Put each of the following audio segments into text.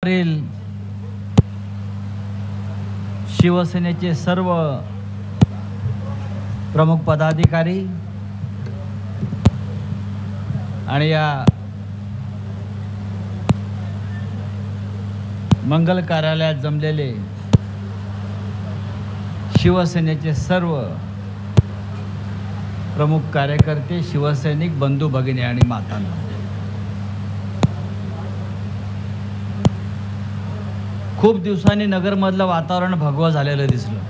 शिवसेनेचे सर्व प्रमुख पदाधिकारी आणि या मंगल कार्यालयात जमलेले शिवसेनेचे सर्व प्रमुख कार्यकर्ते, शिवसैनिक बंधू भगिनी आणि मातांनो, खूप दिवसांनी नगरमधलं वातावरण भगवं झालेलं दिसलं.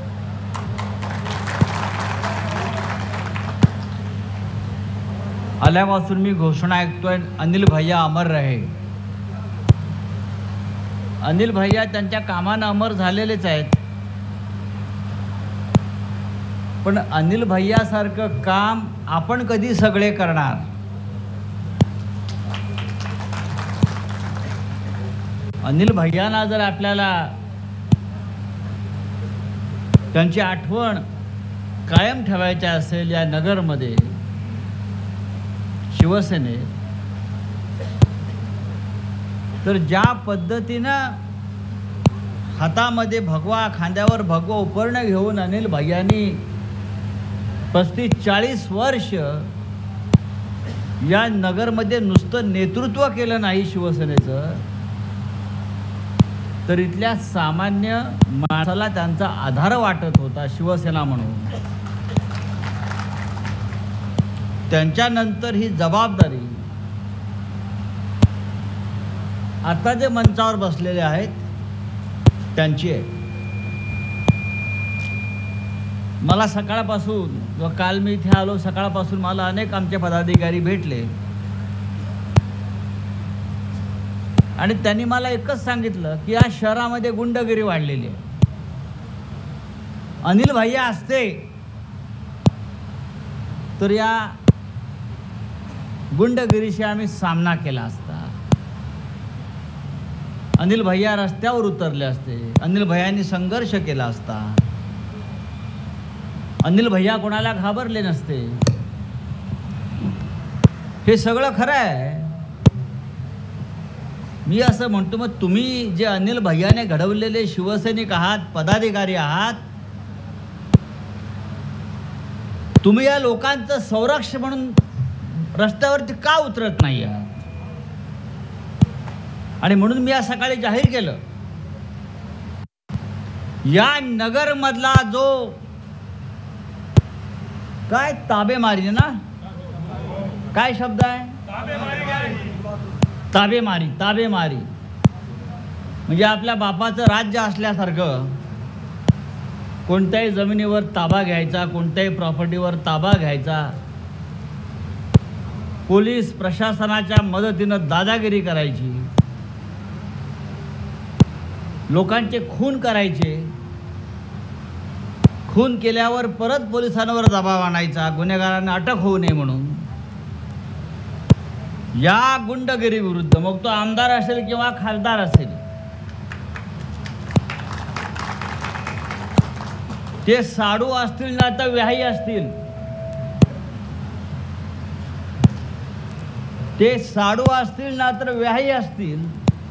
आल्यापासून मी घोषणा ऐकतोय, अनिल भैया अमर रहे. अनिल भैया त्यांच्या कामानं अमर झालेलेच आहेत, पण अनिल भैयासारखं काम आपण कधी सगळे करणार? अनिल भैयांना जर आपल्याला त्यांची आठवण कायम ठेवायची असेल या नगरमध्ये, शिवसेनेत, तर ज्या पद्धतीनं हातामध्ये भगवा, खांद्यावर भगवा उपरणं घेऊन अनिल भैयांनी 35-40 वर्ष या नगरमध्ये नुसतं नेतृत्व केलं नाही शिवसेनेचं, तर इथल्या सामान्य माणसाला त्यांचा आधार वाटत होता शिवसेना म्हणून. त्यांच्यानंतर ही जबाबदारी आता जे मंचावर बसलेले आहेत त्यांची आहे. मला सकाळपासून व काल मी इथे आलो, सकाळपासून मला अनेक आमचे पदाधिकारी भेटले आणि त्यांनी मला एकच सांगितलं की या शहरामध्ये गुंडगिरी वाढलेली आहे. अनिल भैया असते तर या गुंडगिरीशी आम्ही सामना केला असता. अनिल भैया रस्त्यावर उतरले असते, अनिल भैयांनी संघर्ष केला असता, अनिल भैया कोणाला घाबरले नसते. हे सगळं खरं आहे. मी असं म्हणतो, मग तुम्ही जे अनिल भैयाने घडवलेले शिवसैनिक आहात, पदाधिकारी आहात, तुम्ही या लोकांचं संरक्षण म्हणून रस्त्यावरती का उतरत नाही आहात? आणि म्हणून मी आज सकाळी जाहीर केलं, या नगरमधला जो काय ताबेमारी ना, काय शब्द आहे? ताबेमारी म्हणजे आपल्या बापाचं राज्य असल्यासारखं कोणत्याही जमिनीवर ताबा घ्यायचा, कोणत्याही प्रॉपर्टीवर ताबा घ्यायचा, पोलीस प्रशासनाच्या मदतीनं दादागिरी करायची, लोकांचे खून करायचे, खून केल्यावर परत पोलिसांवर दबाव आणायचा गुन्हेगारांना अटक होऊ नये म्हणून. या गुंडगिरी विरुद्ध, मग तो आमदार असेल किंवा खासदार असेल, ते साडू असतील ना तर व्याही असतील, ते साडू असतील ना तर व्याही असतील,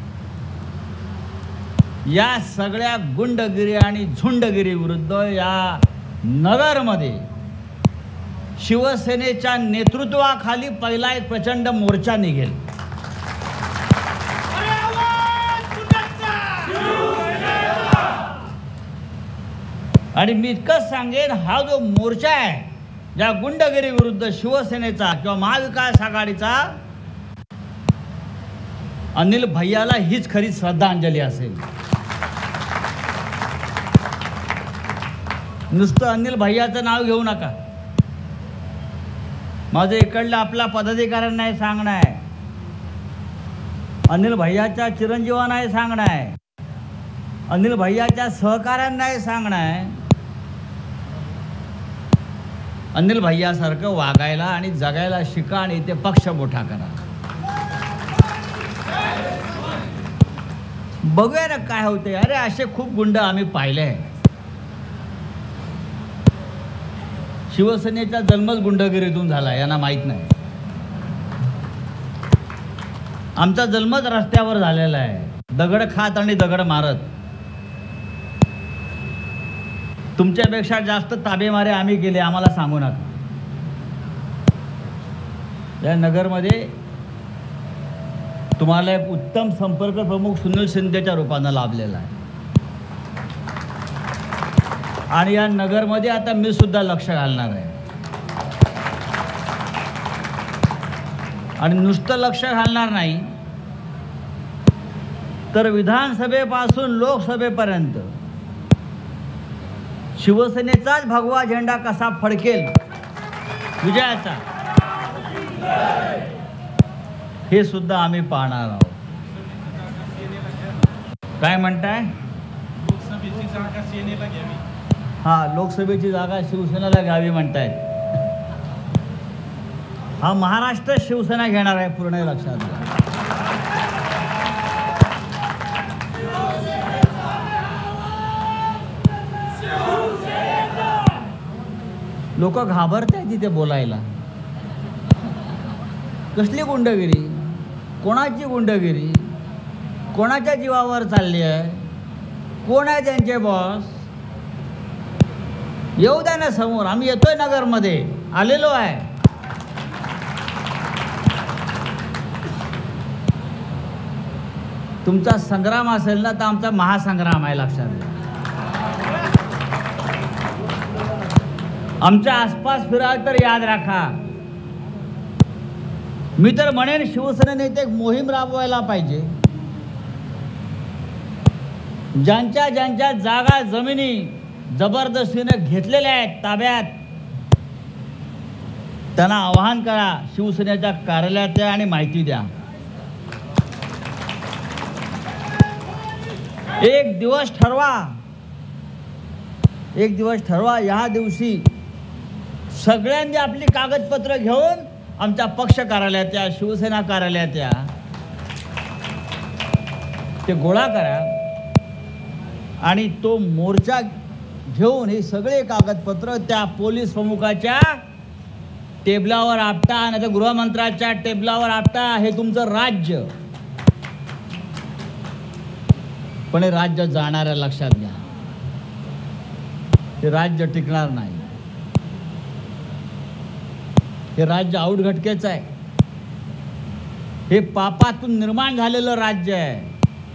या सगळ्या गुंडगिरी आणि झुंडगिरी विरुद्ध या नगरमध्ये शिवसेनेच्या नेतृत्वाखाली पहिला एक प्रचंड मोर्चा निघेल. आणि मी इतकंच सांगेन, हा जो मोर्चा आहे या गुंडगिरी विरुद्ध शिवसेनेचा किंवा महाविकास आघाडीचा, अनिल भैयाला हीच खरी श्रद्धांजली असेल. नुसतं अनिल भैयाचं नाव घेऊ नका. माझं इकडलं आपला पदाधिकाऱ्यांना हे सांगणं आहे, अनिल भैयाच्या चिरंजीवांना हे सांगणं आहे, अनिल भैयाच्या सहकाऱ्यांना हे सांगणं आहे, अनिल भैयासारखं वागायला आणि जगायला शिका आणि ते पक्ष मोठा करा. बघूया ना काय होते. अरे असे खूप गुंड आम्ही पाहिले. शिवसेनेचा जन्मच गुंडगिरीतून झाला, यांना माहीत नाही. आमचा जन्मच रस्त्यावर झालेला आहे. दगड खात आणि दगड मारत. तुमच्यापेक्षा जास्त ताबेमारे आम्ही केले, आम्हाला सांगू नका. या नगरमध्ये तुम्हाला एक उत्तम संपर्क प्रमुख सुनील शिंदेच्या रूपानं लाभलेला आहे. आणि या नगरमध्ये आता मी सुद्धा लक्ष घालणार आहे. आणि नुसतं लक्ष घालणार नाही, तर विधानसभेपासून लोकसभेपर्यंत शिवसेनेचाच भगवा झेंडा कसा फडकेल विजयाचा, हे सुद्धा आम्ही पाहणार आहोत. काय म्हणताय? लोकसभेची जागा सेनेला घ्यावी. हा, लोकसभेची जागा शिवसेनेला घ्यावी म्हणतायत. हा महाराष्ट्र शिवसेना घेणार आहे, पूर्ण लक्षात घ्या. लोक घाबरत आहेत तिथे बोलायला. कसली गुंडगिरी, कोणाची गुंडगिरी, कोणाच्या जीवावर चालली आहे, कोण आहे त्यांचे बॉस? येऊ द्या ना समोर, आम्ही येतोय नगरमध्ये, आलेलो आहे. तुमचा संग्राम असेल ना, तर आमचा महासंग्राम आहे, लक्षात घ्या. आमच्या आसपास फिराल तर याद राखा. मी तर म्हणेन शिवसेनेने एक मोहीम राबवायला पाहिजे. ज्यांच्या ज्यांच्या जागा जमिनी जबरदस्तीने घेतलेल्या आहेत ताब्यात, त्यांना आवाहन करा, शिवसेनेच्या कार्यालयात या आणि माहिती द्या. एक दिवस ठरवा, या दिवशी सगळ्यांनी आपली कागदपत्र घेऊन आमच्या पक्ष कार्यालयात या, शिवसेना कार्यालयात या, ते गोळा करा आणि तो मोर्चा घेऊन हे सगळे कागदपत्र त्या पोलीस प्रमुखाच्या टेबलावर आपटा, नाही तर गृहमंत्र्याच्या टेबलावर आपटा. हे तुमचं राज्य, पण हे राज्य जाणार आहे, लक्षात घ्या. हे राज्य टिकणार नाही. हे राज्य आउटघटकेचं आहे. हे पापातून निर्माण झालेलं राज्य आहे.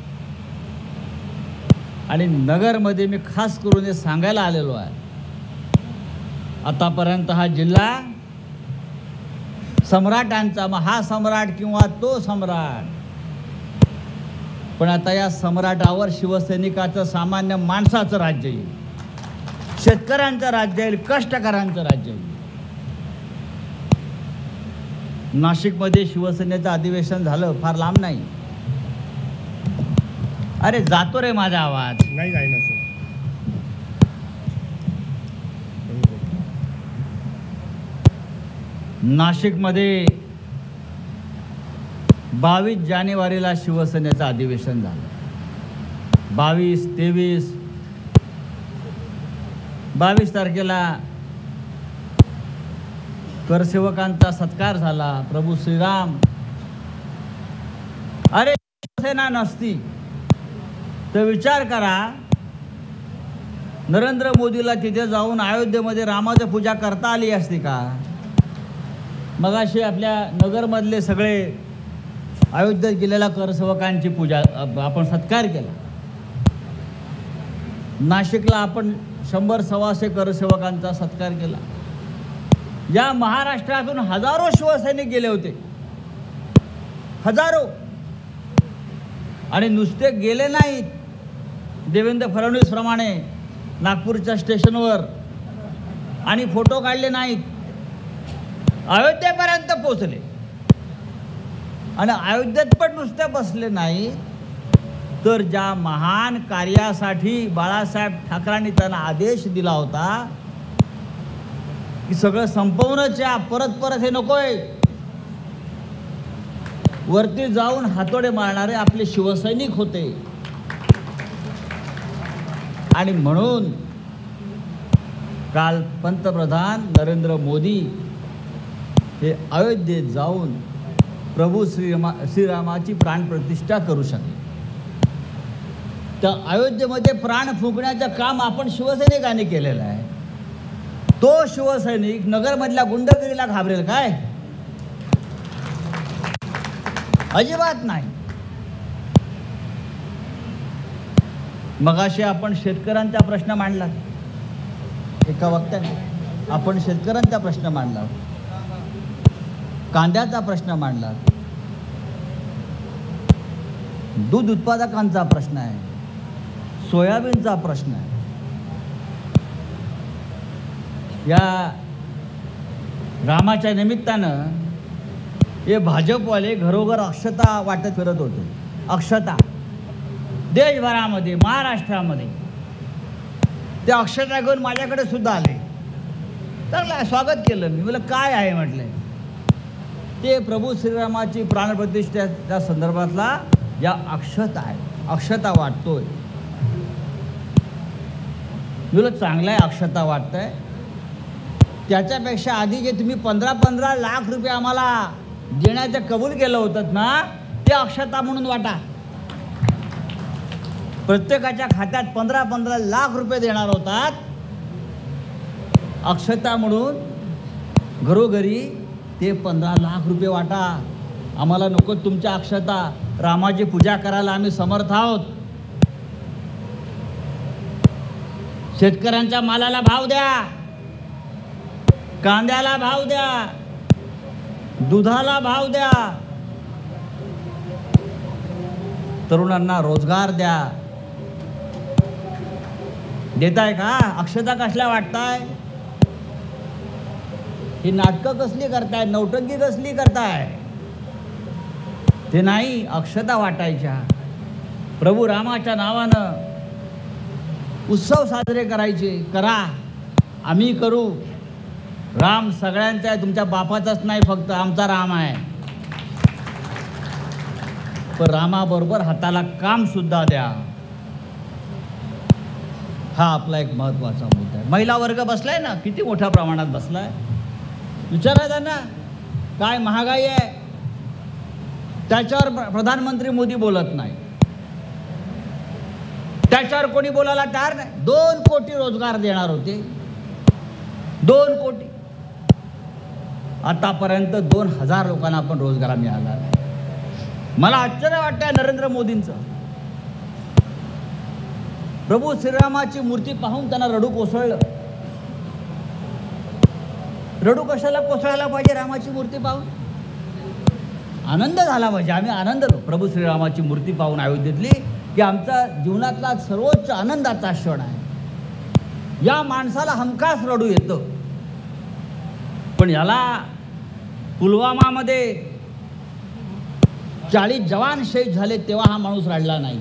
आणि नगरमध्ये मी खास करून हे सांगायला आलेलो आहे, आतापर्यंत हा जिल्हा सम्राटांचा, महासम्राट किंवा तो सम्राट, पण आता या सम्राटावर शिवसैनिकाचं, सामान्य माणसाचं राज्य येईल, शेतकऱ्यांचं राज्य येईल, कष्टकऱ्यांचं राज्य येईल. नाशिकमध्ये शिवसेनेचं अधिवेशन झालं, फार लांब नाही. अरे जातो रे माझा आवाज. नाही जाईना सर. नाशिकमध्ये 22 जानेवारीला शिवसेनेचं अधिवेशन झालं. 22 तारखेला करसेवकांचा सत्कार झाला. प्रभू श्रीराम. अरे शिवसेना नसती तर विचार करा, नरेंद्र मोदीला तिथे जाऊन अयोध्येमध्ये रामाची पूजा करता आली असती का? मगाशी आपल्या नगरमधले सगळे अयोध्येत गेलेल्या करसेवकांची पूजा, आपण सत्कार केला. नाशिकला आपण 100-125 करसेवकांचा सत्कार केला. या महाराष्ट्रातून हजारो शिवसैनिक गेले होते, हजारो. आणि नुसते गेले नाहीत, देवेंद्र फडणवीस प्रमाणे नागपूरच्या स्टेशनवर आणि फोटो काढले नाहीत, अयोध्येपर्यंत पोहोचले. आणि अयोध्येत पण नुसते बसले नाही, तर ज्या महान कार्यासाठी बाळासाहेब ठाकरेंनी त्यांना आदेश दिला होता की सगळं संपवणच्या, परत हे नकोय, वरती जाऊन हातोडे मारणारे आपले शिवसैनिक होते. आणि म्हणून काल पंतप्रधान नरेंद्र मोदी हे अयोध्येत जाऊन प्रभू श्रीरामाची प्राणप्रतिष्ठा करू शकले. तर अयोध्येमध्ये प्राण फुंकण्याचं काम आपण शिवसैनिकांनी केलेलं आहे. तो शिवसैनिक नगरमधल्या गुंडगिरीला घाबरेल काय? अजिबात नाही. मगाशी आपण शेतकऱ्यांचा प्रश्न मांडला, एका वक्त्याने आपण शेतकऱ्यांचा प्रश्न मांडला, कांद्याचा प्रश्न मांडला, दूध उत्पादकांचा प्रश्न आहे, सोयाबीनचा प्रश्न आहे. या रामाच्या निमित्तानं हे भाजपवाले घरोघर अक्षता वाटत फिरत होते. अक्षता देशभरामध्ये, महाराष्ट्रामध्ये ते अक्षता घेऊन माझ्याकडे सुद्धा आले. चांगलं स्वागत केलं मी. मला काय आहे म्हटलं, ते प्रभू श्रीरामाची प्राणप्रतिष्ठेच्या संदर्भातला या अक्षता आहे, अक्षता वाटतोय. मला चांगला आहे, अक्षता वाटतंय. त्याच्यापेक्षा आधी जे तुम्ही 15-15 लाख रुपये आम्हाला देण्याचं कबूल केलं होतं ना, ते अक्षता म्हणून वाटा. प्रत्येकाच्या खात्यात 15-15 लाख रुपये देणार होतात, अक्षता म्हणून घरोघरी ते 15 लाख रुपये वाटा. आम्हाला नको तुमच्या अक्षता, रामाची पूजा करायला आम्ही समर्थ आहोत. शेतकऱ्यांच्या मालाला भाव द्या, कांद्याला भाव द्या, दुधाला भाव द्या, तरुणांना रोजगार द्या. देताय का? अक्षता कसल्या वाटताय? ही नाटकं कसली करताय, नौटंकी कसली करताय? ते नाही, अक्षता वाटायच्या. प्रभू रामाच्या नावानं उत्सव साजरे करायचे. करा, आम्ही करू. राम सगळ्यांचा आहे, तुमच्या बापाचाच नाही, फक्त आमचा राम आहे. पण रामाबरोबर हाताला काम सुद्धा द्या. हा आपला एक महत्त्वाचा मुद्दा आहे. महिला वर्ग बसलाय ना, किती मोठ्या प्रमाणात बसलाय. विचारा त्यांना, काय महागाई आहे, त्याच्यावर प्रधानमंत्री मोदी बोलत नाही. त्याच्यावर कोणी बोलायला तयार नाही. 2 कोटी रोजगार देणार होते, 2 कोटी. आतापर्यंत 2000 लोकांना आपण रोजगार मिळाला. मला आश्चर्य वाटतंय नरेंद्र मोदींचं. प्रभू श्रीरामाची मूर्ती पाहून त्यांना रडू कोसळलं. रडू कशाला कोसळायला पाहिजे? रामाची मूर्ती पाहून आनंद झाला पाहिजे. आम्ही आनंदलो प्रभू श्रीरामाची मूर्ती पाहून अयोध्येतली, की आमचा जीवनातला सर्वोच्च आनंदाचा क्षण आहे. या माणसाला हमखास रडू येतं. पण याला पुलवामामध्ये 40 जवान शहीद झाले तेव्हा हा माणूस रडला नाही.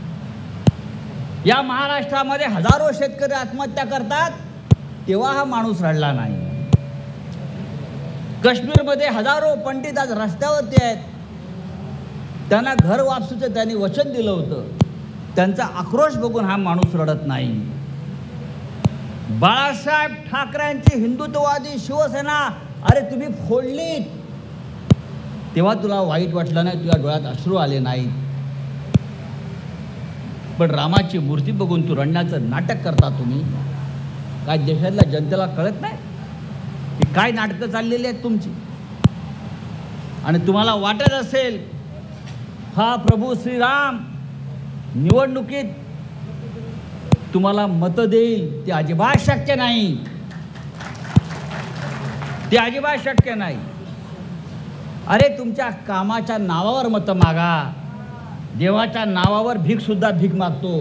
या महाराष्ट्रामध्ये हजारो शेतकरी आत्महत्या करतात तेव्हा हा माणूस रडला नाही. काश्मीरमध्ये हजारो पंडित आज रस्त्यावरती आहेत, त्यांना घर वापसीचं त्यांनी वचन दिलं होतं. त्यांचा आक्रोश बघून हा माणूस रडत नाही. बाळासाहेब ठाकरेंची हिंदुत्ववादी शिवसेना अरे तुम्ही फोडलीत, तेव्हा तुला वाईट वाटलं नाही, तुझ्या डोळ्यात अश्रू आले नाहीत. पण रामाची मूर्ती बघून तू रडण्याचं नाटक करता तुम्ही. काय देशातल्या जनतेला कळत नाही की काय नाटकं चाललेली आहेत तुमची? आणि तुम्हाला वाटत असेल हा प्रभू श्रीराम निवडणुकीत तुम्हाला मतं देईल, ते अजिबात शक्य नाही. ते अजिबात शक्य नाही. अरे तुमच्या कामाच्या नावावर मतं मागा, देवाच्या नावावर भीक सुद्धा भीक मागतो,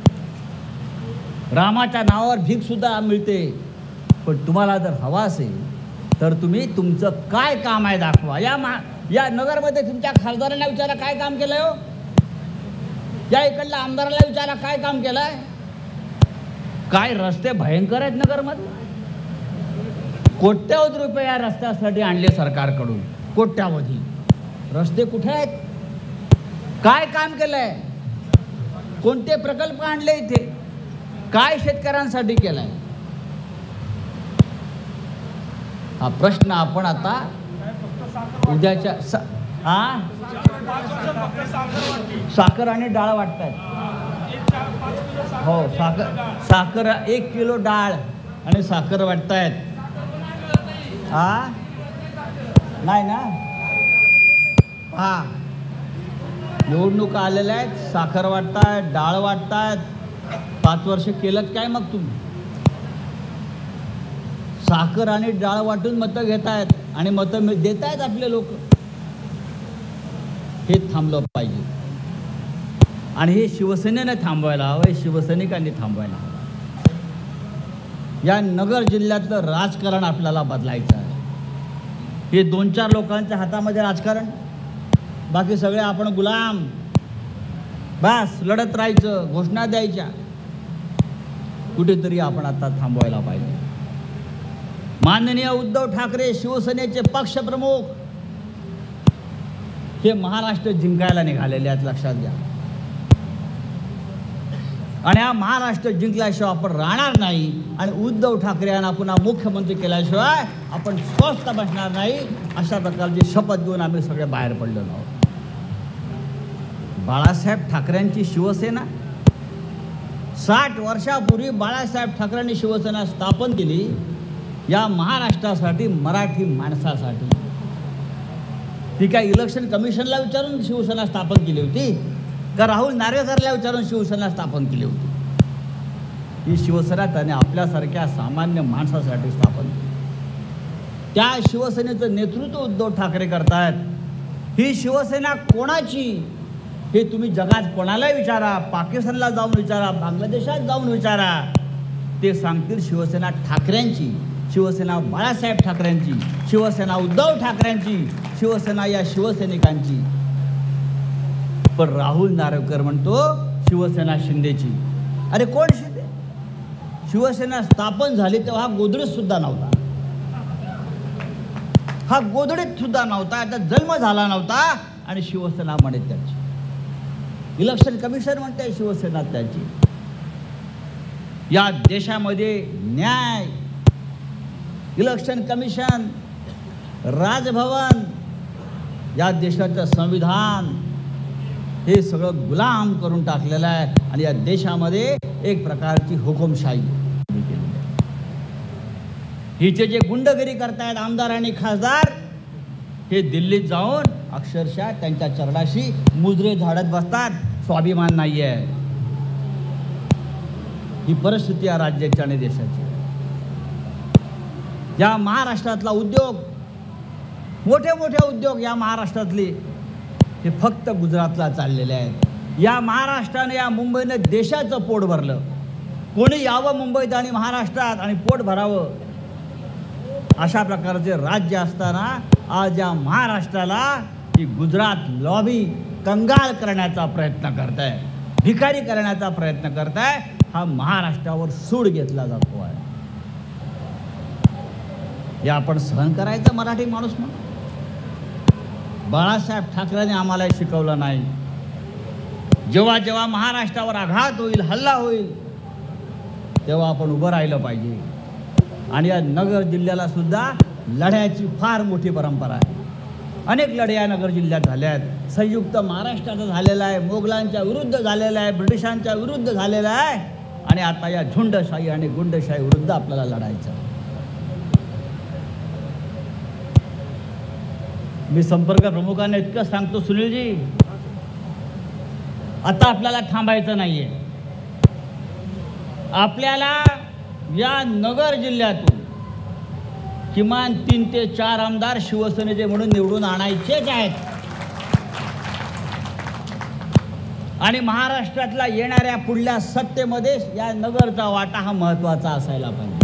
रामाच्या नावावर भीक सुद्धा मिळते. पण तुम्हाला जर हवा असेल तर तुम्ही तुमचं काय काम आहे दाखवा. या नगरमध्ये तुमच्या खासदारांना विचारा काय काम केलंय हो, या इकडल्या आमदाराला विचारा काय काम केलंय. काय रस्ते भयंकर आहेत नगरमध्ये. कोट्यावधी रुपये या रस्त्यासाठी आणले सरकारकडून, कोट्यावधी. रस्ते कुठे आहेत? काय काम केलंय? कोणते प्रकल्प आणले इथे? काय शेतकऱ्यांसाठी केलाय? हा प्रश्न आपण आता उद्याच्या साखर आणि डाळ वाटतायत. हो, साखर 1 किलो डाळ आणि साखर वाटतायत. हा नाही ना. हा, निवडणूक आलेल्या आहेत, साखर वाटतायत, डाळ वाटतायत. 5 वर्ष केलं काय मग तुम्ही? साखर आणि डाळ वाटून मतं घेतायत आणि मतं देत आहेत आपले लोक. हे थांबलं पाहिजे आणि हे शिवसेनेने थांबवायला हवं, हे शिवसैनिकांनी थांबवायला हवं. या नगर जिल्ह्यातलं राजकारण आपल्याला बदलायचं आहे. हे 2-4 लोकांच्या हातामध्ये राजकारण, बाकी सगळे आपण गुलाम. बस लढत राहायचं, घोषणा द्यायच्या. कुठेतरी आपण आता थांबवायला पाहिजे. माननीय उद्धव ठाकरे शिवसेनेचे पक्षप्रमुख हे महाराष्ट्र जिंकायला निघालेले आहेत, लक्षात घ्या. आणि हा महाराष्ट्र जिंकल्याशिवाय आपण राहणार नाही आणि उद्धव ठाकरे यांना पुन्हा मुख्यमंत्री केल्याशिवाय आपण स्वस्थ बसणार नाही. अशा प्रकारची शपथ घेऊन आम्ही सगळे बाहेर पडलेलो आहोत. बाळासाहेब ठाकरेंची शिवसेना 60 वर्षापूर्वी बाळासाहेब ठाकरेंनी शिवसेना स्थापन केली. या महाराष्ट्रासाठी, मराठी माणसासाठी. ती काय इलेक्शन कमिशनला विचारून शिवसेना स्थापन केली होती का राहुल नार्वेकरला विचारून शिवसेना स्थापन केली होती? ही शिवसेना त्याने आपल्यासारख्या सामान्य माणसासाठी स्थापन केली. त्या शिवसेनेचं नेतृत्व उद्धव ठाकरे करतायत. ही शिवसेना कोणाची हे तुम्ही जगात कोणालाही विचारा, पाकिस्तानला जाऊन विचारा, बांगलादेशात जाऊन विचारा, ते सांगतील शिवसेना ठाकरेंची, शिवसेना बाळासाहेब ठाकरेंची, शिवसेना उद्धव ठाकरेंची, शिवसेना या शिवसैनिकांची. पण राहुल नार्वेकर म्हणतो शिवसेना शिंदेची. अरे कोण शिंदे? शिवसेना स्थापन झाली तेव्हा हा गोधडीत सुद्धा नव्हता. हा गोधडीत सुद्धा नव्हता, त्याचा जन्म झाला नव्हता आणि शिवसेना म्हणे त्याची. इलेक्शन कमिशन म्हणते शिवसेना त्याची. या देशामध्ये न्याय, इलेक्शन कमिशन, राजभवन, या देशाचं संविधान हे सगळं गुलाम करून टाकलेलं आहे आणि या देशामध्ये एक प्रकारची हुकुमशाही केलेली आहे. हिचे जे गुंडगिरी करतायत आमदार आणि खासदार, हे दिल्लीत जाऊन अक्षरशः त्यांच्या चरणाशी मुजरे झाडत बसतात. स्वाभिमान नाही आहे. ही परिस्थिती या राज्याची आणि देशाची. या महाराष्ट्रातला उद्योग, मोठे मोठे उद्योग या महाराष्ट्रातले हे फक्त गुजरातला चाललेले आहेत. या महाराष्ट्राने, या मुंबईने देशाचं पोट भरलं. कोणी यावं मुंबईत आणि महाराष्ट्रात आणि पोट भरावं, अशा प्रकारचे राज्य असताना आज या महाराष्ट्राला ही गुजरात लॉबी कंगाल करण्याचा प्रयत्न करत आहे, भिकारी करण्याचा प्रयत्न करत आहे. हा महाराष्ट्रावर सूड घेतला जातो आहे. या आपण सहन करायचं मराठी माणूस म्हणून. बाळासाहेब ठाकरेंनी आम्हाला शिकवलं नाही. जेव्हा जेव्हा महाराष्ट्रावर आघात होईल, हल्ला होईल, तेव्हा आपण उभं राहिलं पाहिजे. आणि या नगर जिल्ह्याला सुद्धा लढ्याची फार मोठी परंपरा आहे. अनेक लढे या नगर जिल्ह्यात झाल्या आहेत. संयुक्त महाराष्ट्राचा झालेला आहे, मोगलांच्या विरुद्ध झालेला आहे, ब्रिटिशांच्या विरुद्ध झालेला आहे आणि आता या झुंडशाही आणि गुंडशाही विरुद्ध आपल्याला लढायचं आहे. मी संपर्क प्रमुखांना इतकं सांगतो, सुनीलजी, आता आपल्याला थांबायचं नाहीये. आपल्याला या नगर जिल्ह्यातून किमान 3 ते 4 आमदार शिवसेनेचे म्हणून निवडून आणायचेच आहेत. आणि महाराष्ट्रातला येणाऱ्या पुढल्या सत्तेमध्ये या नगरचा वाटा हा महत्त्वाचा असायला पाहिजे.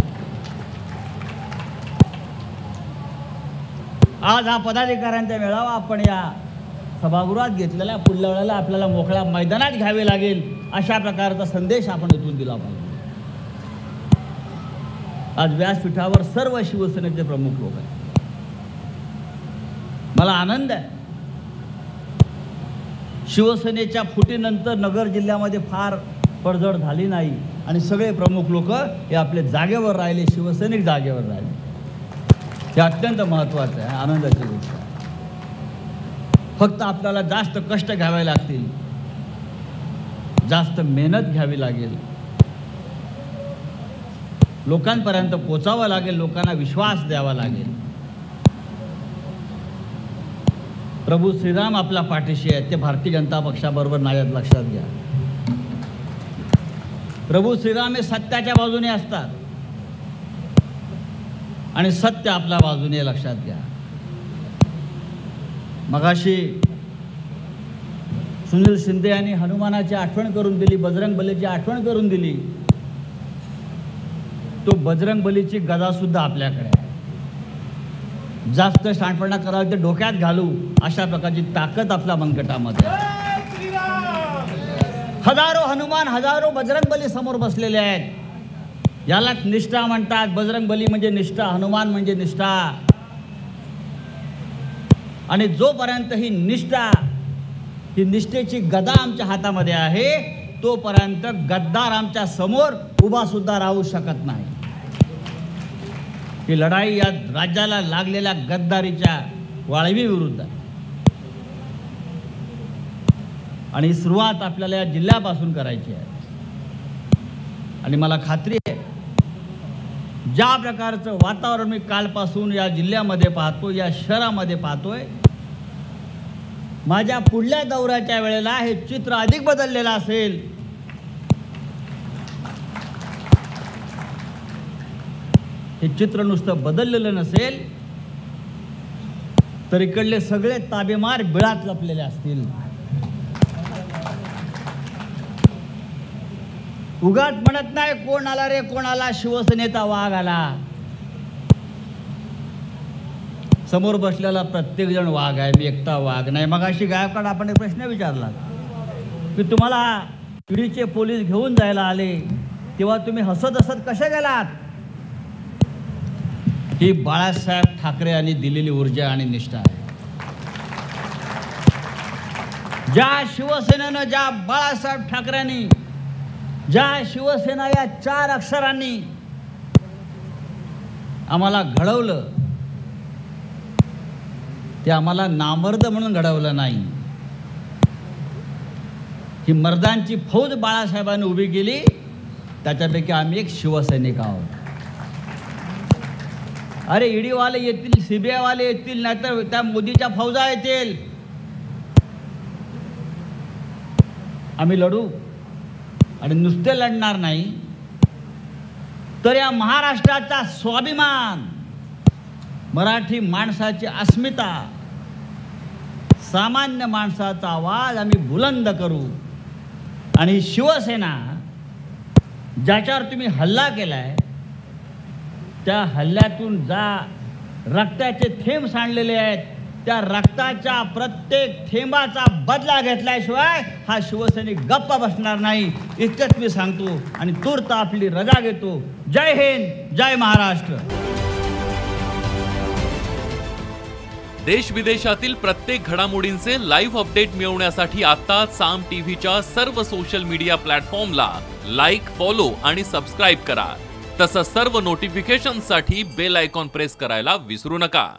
आज हा पदाधिकाऱ्यांचा मेळावा आपण या सभागृहात घेतलेला, पुढल्या वेळेला आपल्याला मोकळ्या मैदानात घ्यावे लागेल, अशा प्रकारचा संदेश आपण इथून दिला पाहिजे. आज व्यासपीठावर सर्व शिवसेनेचे प्रमुख लोक आहेत. मला आनंद आहे. शिवसेनेच्या फुटीनंतर नगर जिल्ह्यामध्ये फार पडझड झाली नाही आणि सगळे प्रमुख लोक हे आपले जागेवर राहिले, शिवसैनिक जागेवर राहिले. हे अत्यंत महत्त्वाचं आहे, आनंदाची गोष्ट आहे. फक्त आपल्याला जास्त कष्ट घ्यावे लागतील, जास्त मेहनत घ्यावी लागेल लोकांपर्यंत पोचावं लागेल, लोकांना विश्वास द्यावा लागेल. प्रभू श्रीराम आपल्या पाठीशी आहेत, ते भारतीय जनता पक्षाबरोबर नाही आहेत, लक्षात घ्या. प्रभू श्रीराम हे सत्याच्या बाजूने असतात आणि सत्य आपल्या बाजूने, लक्षात घ्या. मगाशी सुनील शिंदे यांनी हनुमानाची आठवण करून दिली, बजरंग बलीची आठवण करून दिली. तो बजरंग बलीची गदा सुद्धा आपल्याकडे आहे. जास्त शहाणपणा करावा ते डोक्यात घालू अशा प्रकारची ताकद आपल्या मनगटामध्ये आहे. हजारो हनुमान, हजारो बजरंग बली समोर बसलेले आहेत. यालाच निष्ठा म्हणतात. बजरंग बली म्हणजे निष्ठा, हनुमान म्हणजे निष्ठा. आणि जोपर्यंत ही निष्ठा, ही निष्ठेची गदा आमच्या हातामध्ये आहे, तोपर्यंत गद्दार आमच्या समोर उभा सुद्धा राहू शकत नाही. ही लढाई या राज्याला लागलेल्या गद्दारीच्या वाळवी विरुद्ध आहे. आणि सुरुवात आपल्याला या जिल्ह्यापासून करायची आहे. आणि मला खात्री आहे, ज्या प्रकारचं वातावरण मी कालपासून या जिल्ह्यामध्ये पाहतो, या शहरामध्ये पाहतोय, माझ्या पुढल्या दौऱ्याच्या वेळेला हे चित्र अधिक बदललेलं असेल. हे चित्र नुसतं बदललेलं नसेल तर इकडले सगळे ताबेमार बिळात लपलेले असतील. उगाच म्हणत नाही कोण आला रे, कोण आला, शिवसेनेचा वाघ आला. समोर बसलेला प्रत्येक जण वाघ आहे, मी एकटा वाघ नाही. मगाशी गायकवाड आपण एक प्रश्न विचारला की तुम्हाला ईडीचे पोलीस घेऊन जायला आले तेव्हा तुम्ही हसत हसत कसे गेलात? ही बाळासाहेब ठाकरे यांनी दिलेली ऊर्जा आणि निष्ठा आहे. ज्या शिवसेनेनं, ज्या बाळासाहेब ठाकरेंनी, ज्या शिवसेना या 4 अक्षरांनी आम्हाला घडवलं, ते आम्हाला नामर्द म्हणून घडवलं नाही. ही मर्दांची फौज बाळासाहेबांनी उभी केली, त्याच्यापैकी आम्ही एक शिवसैनिक आहोत. अरे ईडी वाले येतील, सीबीआय वाले येतील, नाहीतर त्या मोदीच्या फौजा येतील, आम्ही लढू. आणि नुसते लढणार नाही तर या महाराष्ट्राचा स्वाभिमान, मराठी माणसाची अस्मिता, सामान्य माणसाचा आवाज आम्ही बुलंद करू. आणि शिवसेना ज्याच्यावर तुम्ही हल्ला केलाय, त्या हल्ल्यातून जा रक्ताचे थेंब सांडलेले आहेत, त्या रक्ताच्या प्रत्येक थेंबाचा बदला घेतल्याशिवाय हा शिवसैनिक गप्प बसणार नाही, इतकंच मी सांगतो. आणि तूर्त आपली रजा घेतो. जय हिंद, जय महाराष्ट्र. देश विदेशातील प्रत्येक घडामोडींचे लाईव्ह अपडेट मिळवण्यासाठी आता साम टीव्हीच्या सर्व सोशल मीडिया प्लॅटफॉर्मला लाईक, फॉलो आणि सबस्क्राईब करा. तसंच सर्व नोटिफिकेशनसाठी बेल आयकॉन प्रेस करायला विसरू नका.